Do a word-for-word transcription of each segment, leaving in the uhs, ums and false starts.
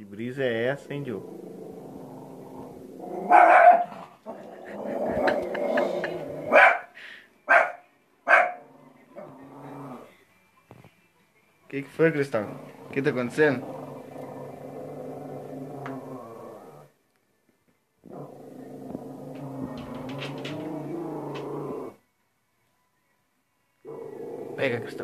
Que brisa é essa, hein, Joe? O que que foi, Cristal? O que tá acontecendo? Pega, Cristal.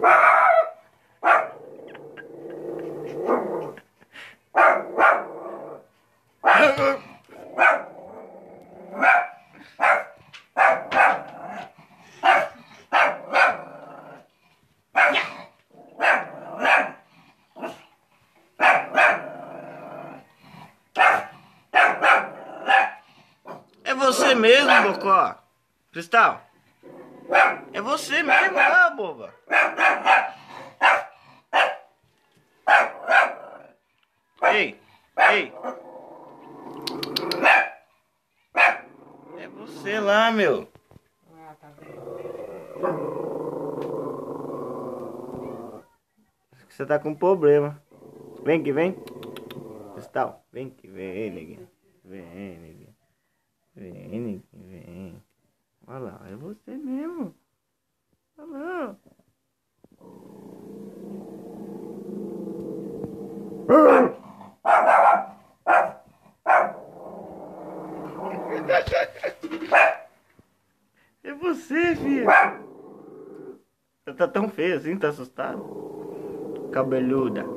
É você mesmo, Bocó. Cristal. É você mesmo, ah, boba. Ei, ei. É você lá, meu. Você tá com problema. Vem que vem. Cristal, vem que vem, neguinho. Vem, neguinho. Vem, neguinho, vem. Olha lá, é você mesmo. Olha lá. É você, filho. Você tá tão feio assim, tá assustado? Cabeluda.